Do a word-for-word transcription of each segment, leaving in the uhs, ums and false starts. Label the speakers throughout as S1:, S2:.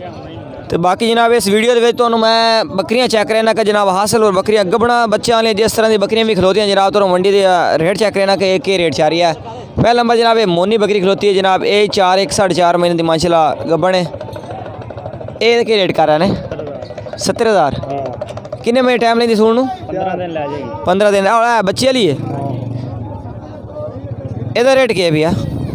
S1: तो बाकी जनाब इस वीडियो के तो मैं बकरियां चेक करना कि जनाब हासिल और बकरियां गबना बच्चे वाले जिस तरह की बकरियां भी खलोती हैं जनाब तो मंडी के रेट चेक करना कि एक रेट चाह रही है। पहला नंबर जनाब ये मोनी बकरी खलोती है जनाब, ये चार एक साढ़े चार महीने की माशाल्लाह गबन है। ये के रेट कर रहे हैं सत्तर हज़ार। किन्ने महीने टाइम लेंदी सून नूं? पंद्रह दिन बच्चे वाली है। ਇਹਦਾ रेट क्या है भैया?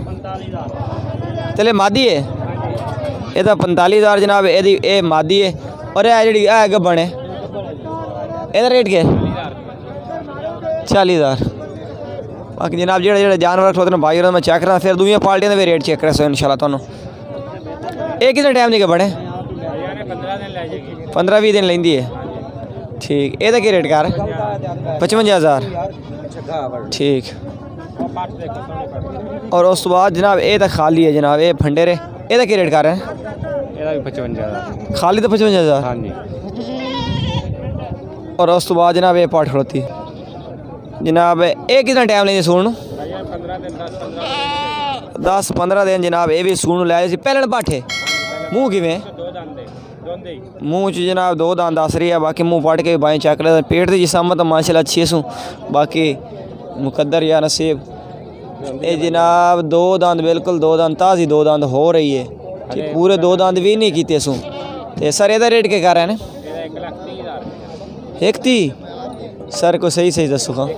S1: चले मादी है ਇਹਦਾ पैंताली हज़ार जनाब, यदि ये मादी है और यह जी है गब्बन है। ਇਹਦਾ रेट क्या है? चाली हज़ार। बाकी जनाब जो जो जानवर खलोते हैं भाई मैं चेक करा फिर दूसरी पार्टियों के भी रेट चेक करा सो इंशाल्लाह तुहानू। ये कितने टाइम की गब्बन है? पंद्रह भी दिन लेंदी है। ठीक, ਇਹਦਾ क्या रेट कर? पचवंजा हज़ार। ठीक, और उस तो बाद जनाब ये तो खाली है जनाब, ये फंडेरे ਇਹਦਾ क्या रेट कर रहे हैं? ਇਹਦਾ भी पचवंजा हज़ार। खाली तो पचवंजा हज़ार। हाँ जी। और उस तो बाद जनाब ये पाठ खड़ोती जनाब, ये कितना टाइम लेंगे सून? दस पंद्रह दिन जनाब, ये भी सून लै पहले पाठे मूँह किमें मूँह च जनाब दो दांद दस रही है। बाकी मूँह पट के बाएँ चेक ले पेट की जिसम तो माशाल्लाह अच्छी सूँ, बाकी मुकद्दर या नसीब। ये जनाब दो दांद बिल्कुल दो दांद ताज़ी दो दांद हो रही है, पूरे दो दांद भी नहीं किते सूँ। तो सर ਇਹਦਾ रेट क्या कर रहे हैं? एक ती सर को सही सही दसो हाँ।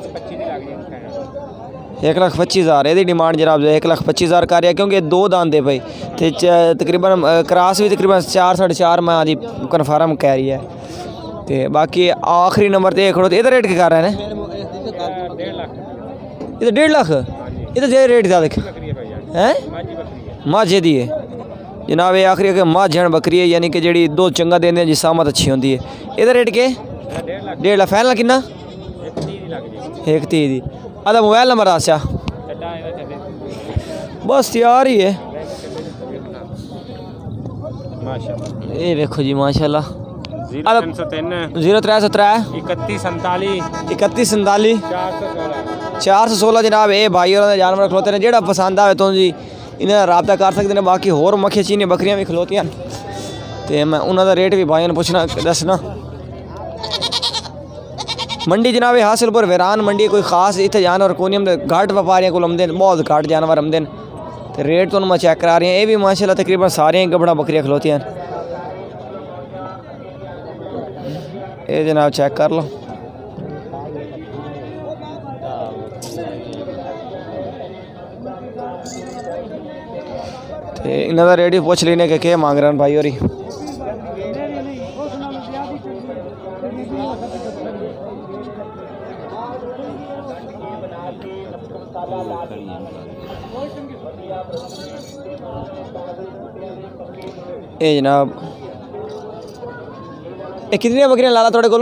S1: एक लाख पच्चीस हज़ार यदी डिमांड जनाब एक लाख पच्चीस हज़ार कर रहा है, क्योंकि दो दांद है भाई तो तकरीबन क्रास भी तकरीबन चार साढ़े चार माह की कन्फर्म कह रही है। तो बाकी आखिरी नंबर तो खड़ो, तो रेट क्या कर रहे हैं? ये तो डेढ़ लाख। ये तो जे रेट ज़्यादा है माझे दी है जनाब। ये आखिरी के माझ बकरी है, यानी कि जी दो चंगा देने जी सामत अच्छी होती है। ये रेट के डेढ़ लाख फाइनल किन्ना? एक तीह दी। अदा मोबाइल नंबर आशा बस तैयार ही है। ये देखो जी माशाल्लाह जीरो त्रै सौ त्रै इकतीस संताली इकतीस संताली चार सौ सोलह जनाब। ये भाई और जानवर खलोते हैं, जोड़ा पसंद आए तो जी इन्हें रबता कर सकते हैं। बाकी होर मक्खियां चीनी बकरियां भी खलोतियां तो मैं उन्होंने रेट भी भाई ने पुछना दसना। मंडी जनाब हासिलपुर वैरान मंडी कोई खास इतने जानवर को नहीं, घट व्यापारियों को आमदे बहुत घट जानवर आमदे तो रेट तो मैं चेक करा रही हैं। ये भी माशाल्लाह तकरीबन सारे गबड़ा बकरियां खलोतियां ये जनाब चेक कर लो। तो इन्हों रेट भी पूछ लेने के क्या मांग रहे हैं भाई। और ये जनाब ये कितनी बकरियां लाला थोड़े को?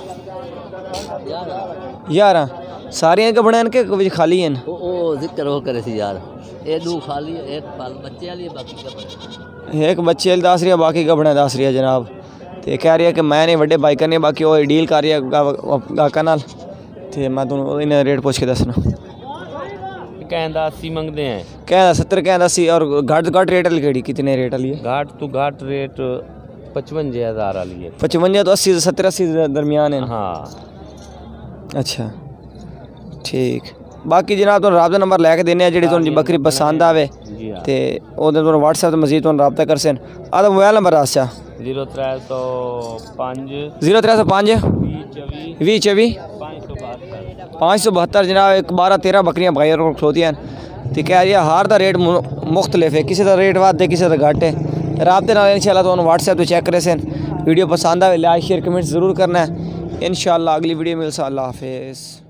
S1: यार सारिया गबड़े के खाली हैं?
S2: जिक्र हो करे सी यार, ये दो खाली है, एक पाल बच्चे वाली है, बाकी गबड़े।
S1: एक बच्चे वाली दस रही है, बाकी गबड़े दस रही है जनाब। तो कह रही है कि मैं नहीं वड्डे बाइक करने, बाकी वो डील कर रही है गाहका नाल। तो मैं तुम इन्हें रेट पूछ के दसना।
S2: कहना अस्सी मंगते हैं,
S1: कहना सत्तर कहना अस्सी। और घाट घाट रेट वाली केड़ी कितने रेट वाली है?
S2: घाट तो घाट रेट पचवंजा हज़ार वाली है।
S1: पचवंजा तो अस्सी सत्तर अस्सी दरमियान है। हाँ अच्छा ठीक। बाकी जनाब तुम रबता नंबर लैके देने जी तुम बकरी पसंद आवे तो तुम व्हाट्सएप मजीद तुम रबता कर सन। आदा मोबाइल नंबर आशा
S2: जीरो त्रै सौ पाँच
S1: जीरो त्रै सौ पाँच भी चौबी पाँच सौ बहत्तर जनाब। एक बारह तेरह बकरियां भाई और खलोतियां तो कह रही है हर का रेट मुख्तलिफ है, किसी का रेट वध है किसी का घट है। रबते नाल इंशाल्लाह तुम व्हाट्सएप तो चेक करे सन। वीडियो पसंद आए लाइक शेयर कमेंट जरूर करना है। इंशाल्लाह अगली वीडियो मिलसा। अल्लाह हाफिज़।